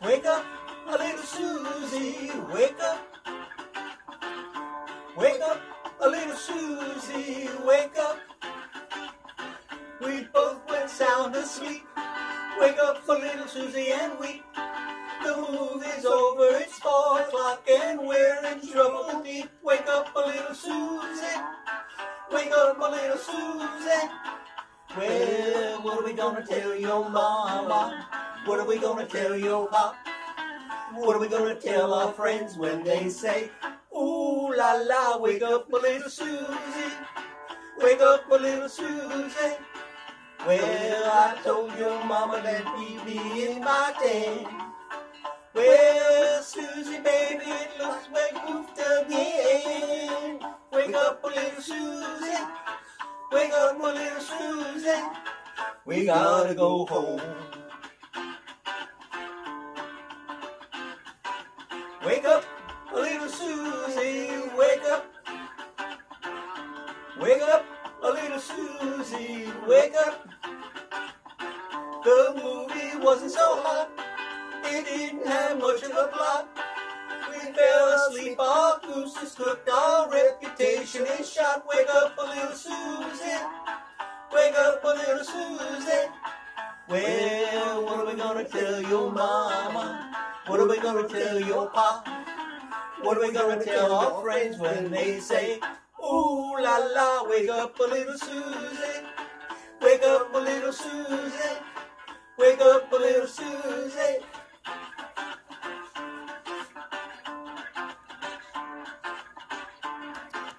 Wake up, a little Susie, wake up. Wake up, a little Susie, wake up. We both went sound asleep. Wake up, a little Susie, and weep. The movie's over, it's 4 o'clock, and we're in trouble deep. Wake up, a little Susie. Wake up, a little Susie. Well, what are we gonna tell your mama? What are we gonna tell your pop? What are we gonna tell our friends when they say, ooh la la, wake up, a little Susie. Wake up, a little Susie. Well, I told your mama that we'd be in my tent. Well, Susie, baby, it looks like goofed again. Wake up, a little Susie. Wake up, a little Susie. We gotta go home. Wake up, a little Susie. Wake up. Wake up, a little Susie. Wake up. The movie wasn't so hot. It didn't have much of a plot. We fell asleep, our goose is cooked, our reputation is shot. Wake up, a little Susie. Wake up, a little Susie. Well, what are we gonna tell your mama? What are we gonna tell your pop? What are we gonna tell our friends when they say, ooh la la, wake up, a little Susie. Wake up, a little Susie. Wake up, a little Susie.